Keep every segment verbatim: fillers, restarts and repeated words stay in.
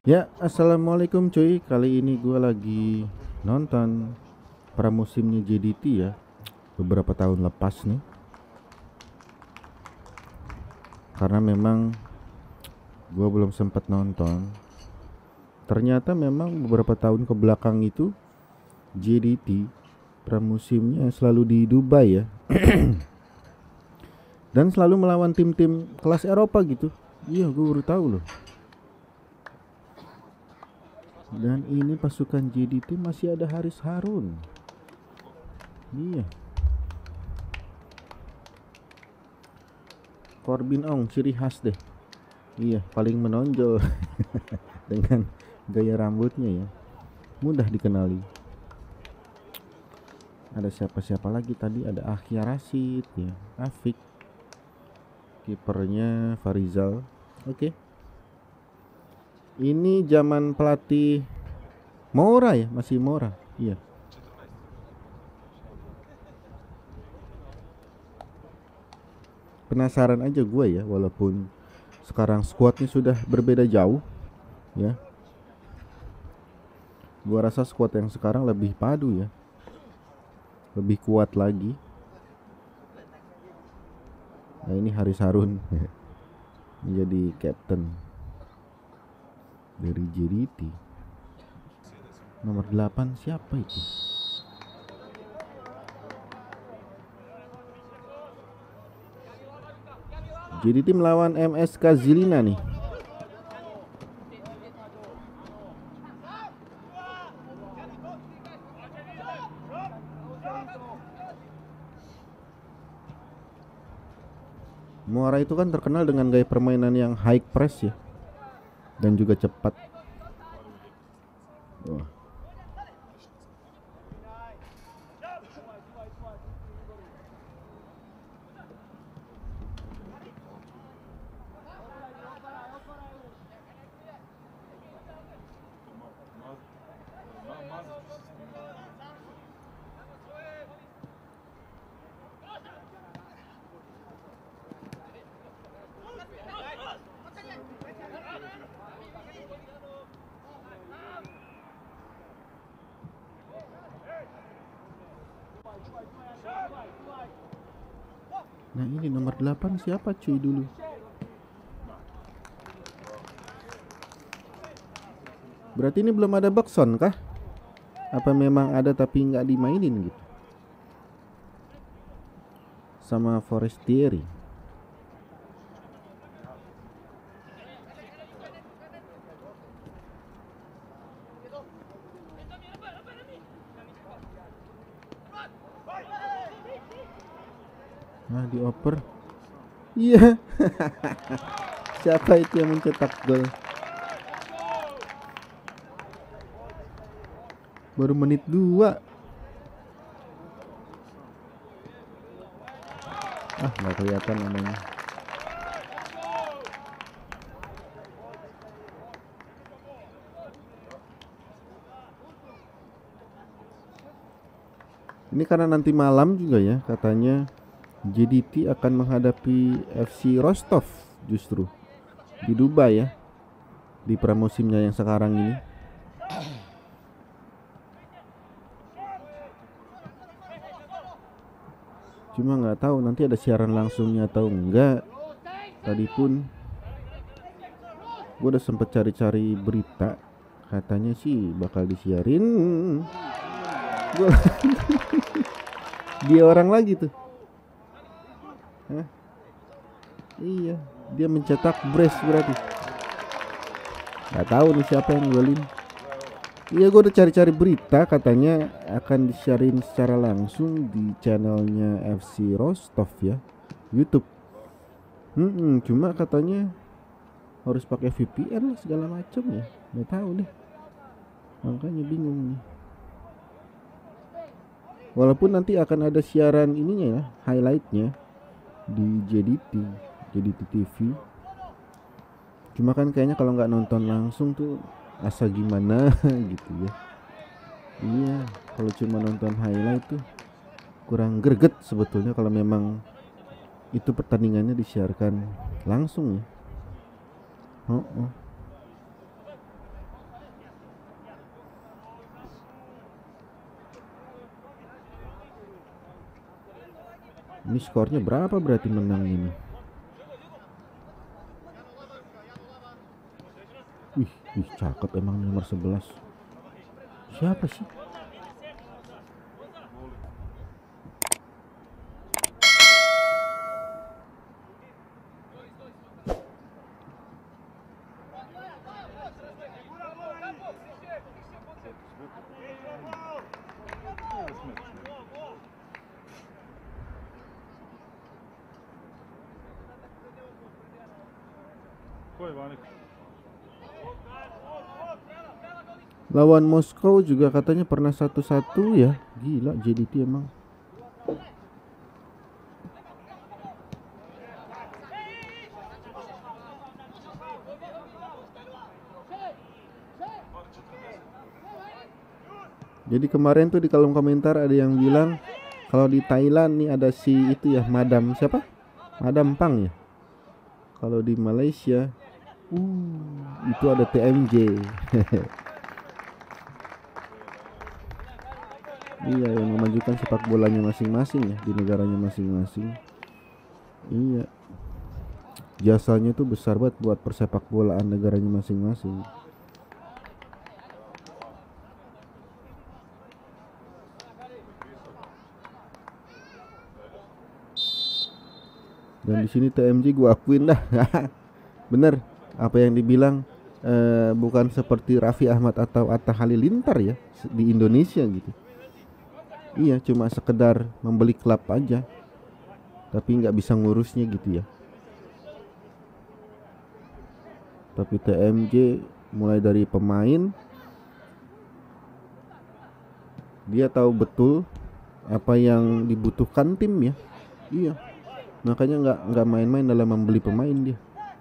Ya, assalamualaikum cuy. Kali ini gue lagi nonton pramusimnya J D T ya. Beberapa tahun lepas nih. Karena memang gue belum sempat nonton. Ternyata memang beberapa tahun ke belakang itu J D T pramusimnya selalu di Dubai ya. Dan selalu melawan tim-tim kelas Eropa gitu. Iya, gue baru tahu loh. Dan ini pasukan J D T masih ada Haris Harun. Iya. Corbin Ong ciri khas deh. Iya, paling menonjol dengan gaya rambutnya ya. Mudah dikenali. Ada siapa-siapa lagi tadi? Ada Akhya Rashid ya, Afik. Kipernya Farizal. Oke. Ini zaman pelatih Mora ya, masih Mora. Iya. Penasaran aja gue ya, walaupun sekarang skuadnya sudah berbeda jauh ya. Gua rasa skuad yang sekarang lebih padu ya, lebih kuat lagi. Nah ini Haris Harun menjadi captain dari J D T. Nomor delapan siapa itu? J D T melawan M S K Zilina nih. Muara itu kan terkenal dengan gaya permainan yang high press ya, dan juga cepat. Wah. Nah ini nomor delapan siapa cuy dulu? Berarti ini belum ada Bekson kah? Apa memang ada tapi nggak dimainin gitu? Sama Forestieri. Nah dioper. Iya. Siapa itu yang mencetak gol? Baru menit dua. Ah nggak kelihatan namanya. Ini karena nanti malam juga ya katanya J D T akan menghadapi F C Rostov justru di Dubai ya, di pramusimnya yang sekarang ini. Cuma nggak tahu nanti ada siaran langsungnya atau enggak. Tadi pun gue udah sempet cari-cari berita, katanya sih bakal disiarin. Gua dia orang lagi tuh. Hah? Iya, dia mencetak brace berarti. Gak tahu nih siapa yang golin. Iya, gue udah cari-cari berita, katanya akan disiarin secara langsung di channelnya F C Rostov ya, YouTube. Hmm, cuma katanya harus pakai V P N lah segala macam ya. Gak tahu deh. Makanya bingung nih. Walaupun nanti akan ada siaran ininya ya, highlightnya di J D T, J D T T V. Cuma kan kayaknya kalau nggak nonton langsung tuh asa gimana gitu ya. Iya, kalau cuma nonton highlight tuh kurang greget sebetulnya kalau memang itu pertandingannya disiarkan langsung ya. Oh, oh. Ini skornya berapa berarti menang ini? Wih, wih cakep emang nomor sebelas. Siapa sih? Lawan Moskow juga katanya pernah satu-satu ya. Gila J D T emang. Jadi kemarin tuh di kolom komentar ada yang bilang kalau di Thailand nih ada si itu ya, Madam siapa? Madam Pang ya. Kalau di Malaysia uh, itu ada T M J. Iya, yang memajukan sepak bolanya masing-masing ya di negaranya masing-masing. Iya, jasanya tuh besar banget buat persepak bolaan negaranya masing-masing. Dan di sini T M J gua akuin dah. Bener apa yang dibilang, eh, bukan seperti Raffi Ahmad atau Atta Halilintar ya di Indonesia gitu. Iya, cuma sekedar membeli klub aja, tapi nggak bisa ngurusnya gitu ya. Tapi T M J mulai dari pemain, dia tahu betul apa yang dibutuhkan tim ya. Iya, makanya nggak nggak main-main dalam membeli pemain dia.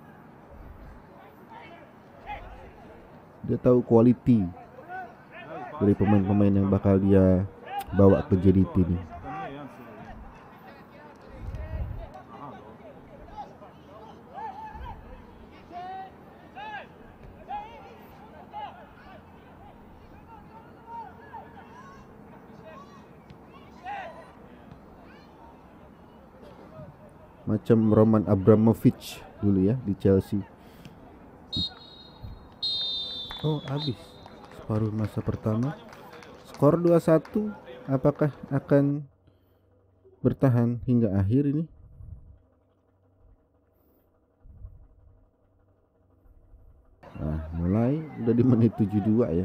Dia tahu quality dari pemain-pemain yang bakal dia bawa ke J D T nih. Macam Roman Abramovich dulu ya di Chelsea. Oh, habis separuh masa pertama. Skor dua satu. Apakah akan bertahan hingga akhir ini? Nah, mulai udah di menit tujuh puluh dua ya.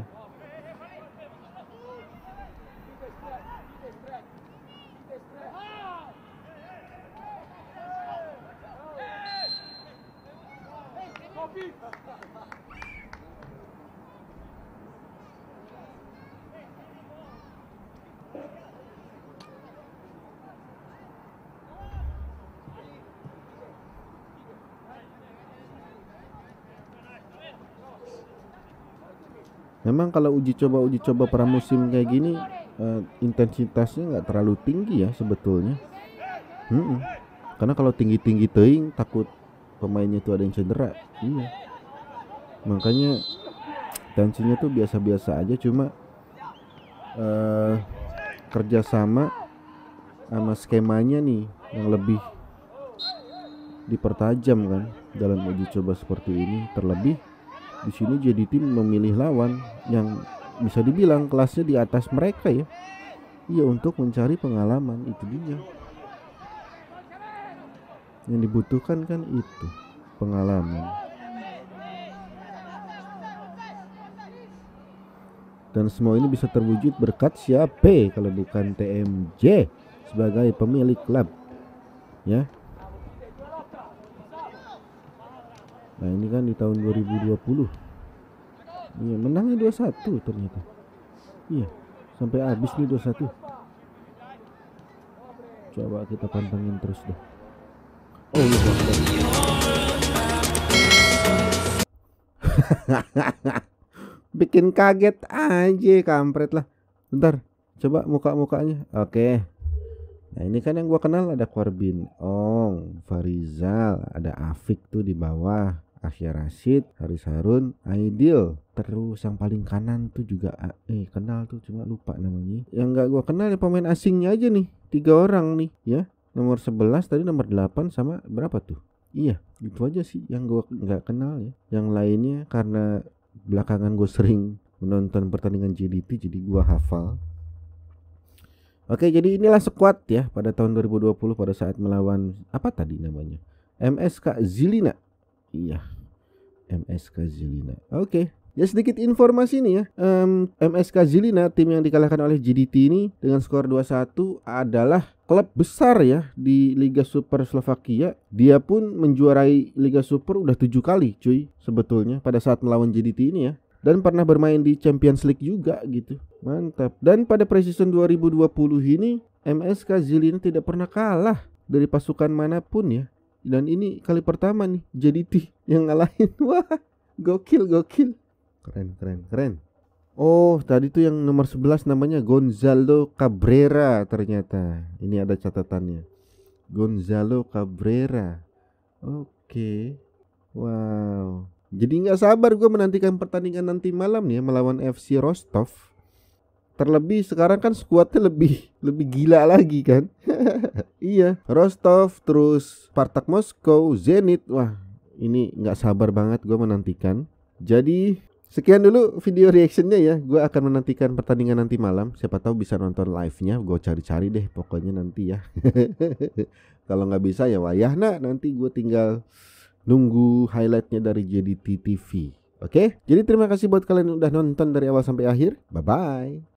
Memang kalau uji coba uji coba pramusim kayak gini, uh, intensitasnya nggak terlalu tinggi ya sebetulnya. Hmm, karena kalau tinggi-tinggi teing takut pemainnya itu ada yang cedera. Iya, makanya tensinya tuh biasa-biasa aja, cuma uh, kerjasama sama skemanya nih yang lebih dipertajam kan dalam uji coba seperti ini. Terlebih di sini jadi tim memilih lawan yang bisa dibilang kelasnya di atas mereka ya. Iya, untuk mencari pengalaman, itu dia. Yang dibutuhkan kan itu, pengalaman. Dan semua ini bisa terwujud berkat siapa kalau bukan T M J sebagai pemilik klub ya. Nah ini kan di tahun dua ribu dua puluh. Iya, menangnya dua satu ternyata. Iya, sampai habis nih dua satu. Coba kita pantengin terus deh. Oh, lu bikin kaget aja kampret lah. Bentar, coba muka-mukanya. Oke. Nah ini kan yang gua kenal ada Corbin Ong, Farizal, ada Afik tuh di bawah, Asia Rashid, Haris Harun, Aidil. Terus yang paling kanan tuh juga eh kenal tuh, cuma lupa namanya. Yang nggak gua kenal ya pemain asingnya aja nih, tiga orang nih ya. Nomor sebelas tadi, nomor delapan sama berapa tuh? Iya, itu aja sih yang gue nggak kenal ya. Yang lainnya karena belakangan gue sering menonton pertandingan J D T jadi gue hafal. Oke, jadi inilah squad ya pada tahun dua ribu dua puluh pada saat melawan apa tadi namanya? M S K Žilina. Iya, M S K Žilina. Oke. Ya sedikit informasi nih ya, um, M S K Žilina, tim yang dikalahkan oleh J D T ini dengan skor dua satu adalah klub besar ya di Liga Super Slovakia. Dia pun menjuarai Liga Super udah tujuh kali cuy sebetulnya pada saat melawan J D T ini ya. Dan pernah bermain di Champions League juga gitu. Mantap. Dan pada preseason dua ribu dua puluh ini M S K Žilina tidak pernah kalah dari pasukan manapun ya. Dan ini kali pertama nih J D T yang ngalahin. Wah, gokil gokil. Keren keren keren. Oh, tadi tuh yang nomor sebelas namanya Gonzalo Cabrera ternyata. Ini ada catatannya. Gonzalo Cabrera. Oke. Wow. Jadi nggak sabar gue menantikan pertandingan nanti malam nih ya, melawan F C Rostov. Terlebih sekarang kan skuadnya lebih lebih gila lagi kan. Iya, Rostov, terus Spartak Moskow, Zenit. Wah, ini nggak sabar banget gue menantikan. Jadi sekian dulu video reactionnya ya. Gue akan menantikan pertandingan nanti malam. Siapa tahu bisa nonton live-nya. Gue cari-cari deh pokoknya nanti ya. Kalau nggak bisa ya wayah nah, nanti gue tinggal nunggu highlightnya dari J D T T V. Oke, jadi terima kasih buat kalian yang udah nonton dari awal sampai akhir. Bye bye.